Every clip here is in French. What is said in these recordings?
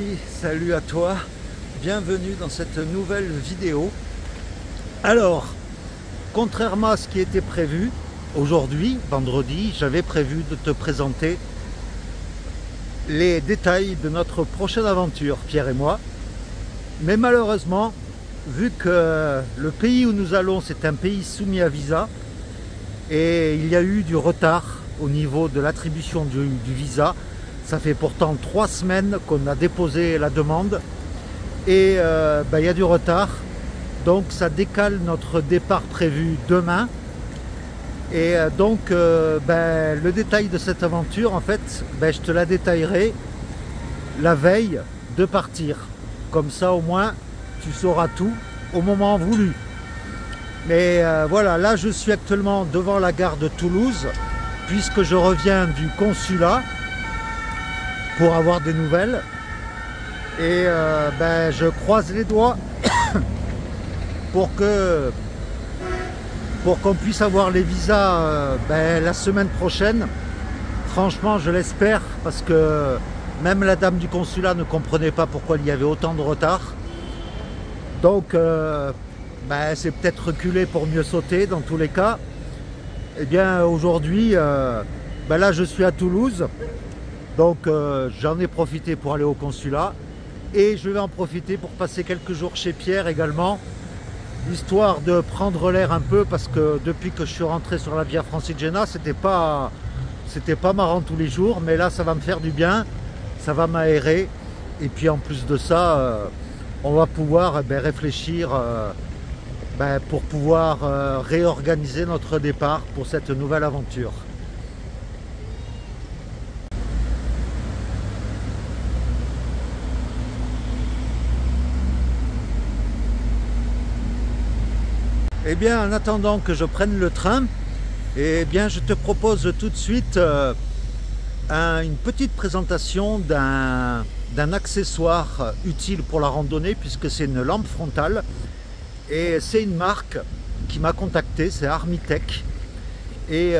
salut à toi, bienvenue dans cette nouvelle vidéo. Alors, contrairement à ce qui était prévu, aujourd'hui, vendredi, j'avais prévu de te présenter les détails de notre prochaine aventure, Pierre et moi. Mais malheureusement, vu que le pays où nous allons, c'est un pays soumis à visa, et il y a eu du retard au niveau de l'attribution du visa. Ça fait pourtant 3 semaines qu'on a déposé la demande et il y a du retard. Donc ça décale notre départ prévu demain. Et le détail de cette aventure, en fait, je te la détaillerai la veille de partir. Comme ça au moins tu sauras tout au moment voulu. Mais voilà, là je suis actuellement devant la gare de Toulouse puisque je reviens du consulat pour avoir des nouvelles. Et je croise les doigts pour qu'on puisse avoir les visas la semaine prochaine. Franchement, je l'espère, parce que même la dame du consulat ne comprenait pas pourquoi il y avait autant de retard. Donc c'est peut-être reculé pour mieux sauter dans tous les cas. Et bien aujourd'hui, là je suis à Toulouse, donc j'en ai profité pour aller au consulat et je vais en profiter pour passer quelques jours chez Pierre également, histoire de prendre l'air un peu, parce que depuis que je suis rentré sur la Via Francigena, c'était pas marrant tous les jours, mais là ça va me faire du bien, ça va m'aérer, et puis en plus de ça, on va pouvoir réfléchir pour pouvoir réorganiser notre départ pour cette nouvelle aventure. Eh bien, en attendant que je prenne le train, eh bien, je te propose tout de suite une petite présentation d'un accessoire utile pour la randonnée, puisque c'est une lampe frontale. Et c'est une marque qui m'a contacté, c'est Armitech. Et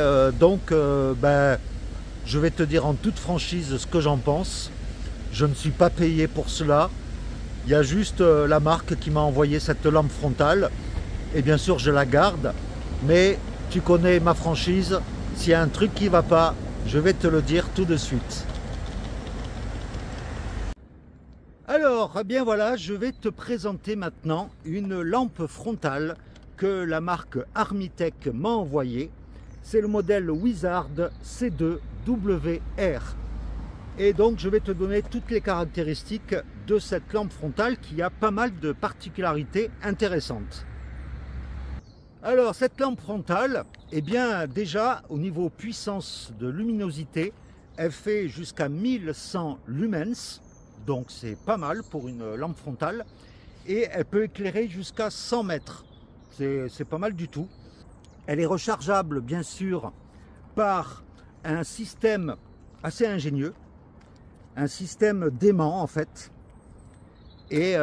je vais te dire en toute franchise ce que j'en pense. Je ne suis pas payé pour cela. Il y a juste la marque qui m'a envoyé cette lampe frontale. Et bien sûr, je la garde. Mais tu connais ma franchise. S'il y a un truc qui ne va pas, je vais te le dire tout de suite. Alors, eh bien voilà, je vais te présenter maintenant une lampe frontale que la marque Armitech m'a envoyée. C'est le modèle Wizard C2WR. Et donc, je vais te donner toutes les caractéristiques de cette lampe frontale qui a pas mal de particularités intéressantes. Alors, cette lampe frontale, eh bien déjà, au niveau puissance de luminosité, elle fait jusqu'à 1100 lumens. Donc c'est pas mal pour une lampe frontale, et elle peut éclairer jusqu'à 100 mètres, c'est pas mal du tout. Elle est rechargeable bien sûr par un système assez ingénieux, un système d'aimant en fait, et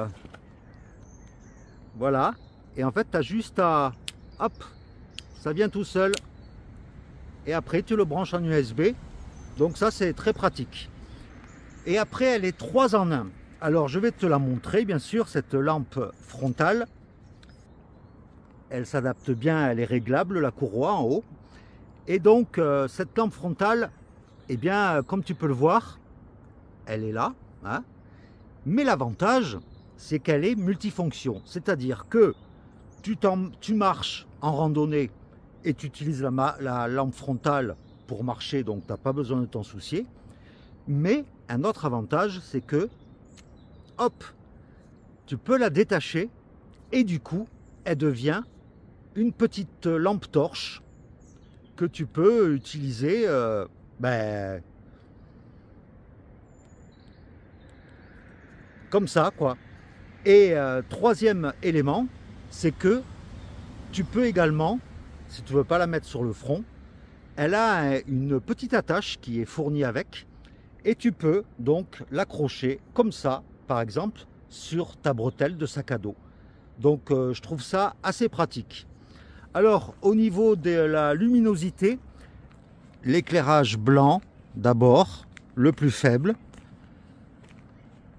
voilà, et en fait tu as juste à, hop, ça vient tout seul, et après tu le branches en USB, donc ça c'est très pratique. Et après, elle est 3 en 1. Alors, je vais te la montrer, bien sûr, cette lampe frontale. Elle s'adapte bien, elle est réglable, la courroie en haut. Et donc, cette lampe frontale, eh bien, comme tu peux le voir, elle est là. Hein, mais l'avantage, c'est qu'elle est multifonction. C'est-à-dire que tu marches en randonnée et tu utilises la lampe frontale pour marcher, donc tu n'as pas besoin de t'en soucier. Mais un autre avantage, c'est que, hop, tu peux la détacher et du coup, elle devient une petite lampe torche que tu peux utiliser comme ça, quoi. Et troisième élément, c'est que tu peux également, si tu ne veux pas la mettre sur le front, elle a une petite attache qui est fournie avec. Et tu peux donc l'accrocher comme ça, par exemple, sur ta bretelle de sac à dos. Donc je trouve ça assez pratique. Alors au niveau de la luminosité, l'éclairage blanc d'abord, le plus faible.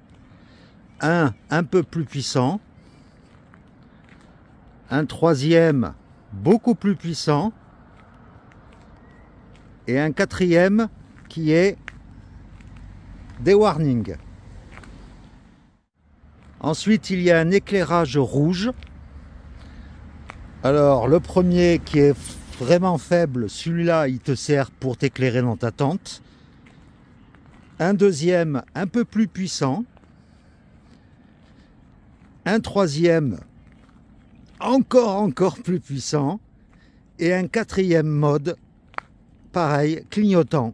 un peu plus puissant, un troisième beaucoup plus puissant et un quatrième qui est des warnings. Ensuite, il y a un éclairage rouge. Alors, le premier qui est vraiment faible, celui-là, il te sert pour t'éclairer dans ta tente. Un deuxième un peu plus puissant. Un troisième encore plus puissant. Et un quatrième mode, pareil, clignotant.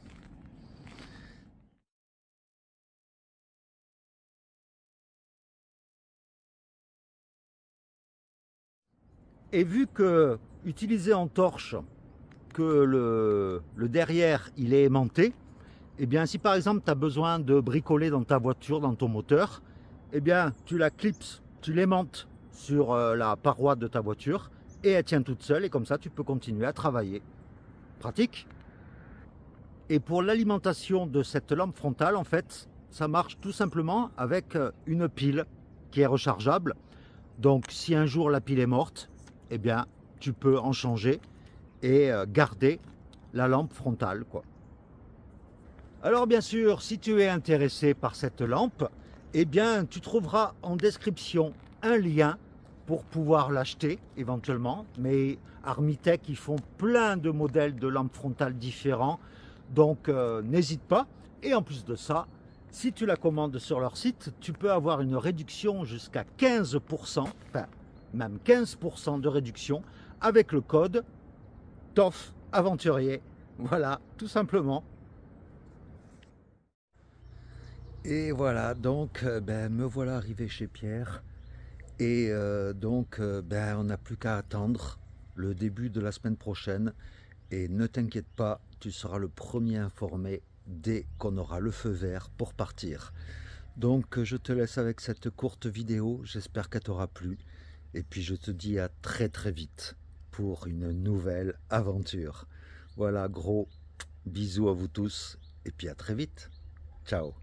Et vu que, utilisé en torche, que le derrière il est aimanté, et bien si par exemple tu as besoin de bricoler dans ta voiture, dans ton moteur, et bien tu la clipses, tu l'aimantes sur la paroi de ta voiture et elle tient toute seule et comme ça tu peux continuer à travailler. Pratique. Et pour l'alimentation de cette lampe frontale, en fait, ça marche tout simplement avec une pile qui est rechargeable. Donc si un jour la pile est morte, eh bien, tu peux en changer et garder la lampe frontale, quoi. Alors bien sûr, si tu es intéressé par cette lampe, eh bien, tu trouveras en description un lien pour pouvoir l'acheter éventuellement. Mais Armitech, ils font plein de modèles de lampes frontales différents, donc n'hésite pas. Et en plus de ça, si tu la commandes sur leur site, tu peux avoir une réduction jusqu'à 15%, enfin, même 15% de réduction avec le code TOF Aventurier. Voilà, tout simplement. Et voilà, donc me voilà arrivé chez Pierre. Et on n'a plus qu'à attendre le début de la semaine prochaine. Et ne t'inquiète pas, tu seras le premier informé dès qu'on aura le feu vert pour partir. Donc je te laisse avec cette courte vidéo, j'espère qu'elle t'aura plu. Et puis je te dis à très vite pour une nouvelle aventure. Voilà, gros bisous à vous tous et puis à très vite. Ciao.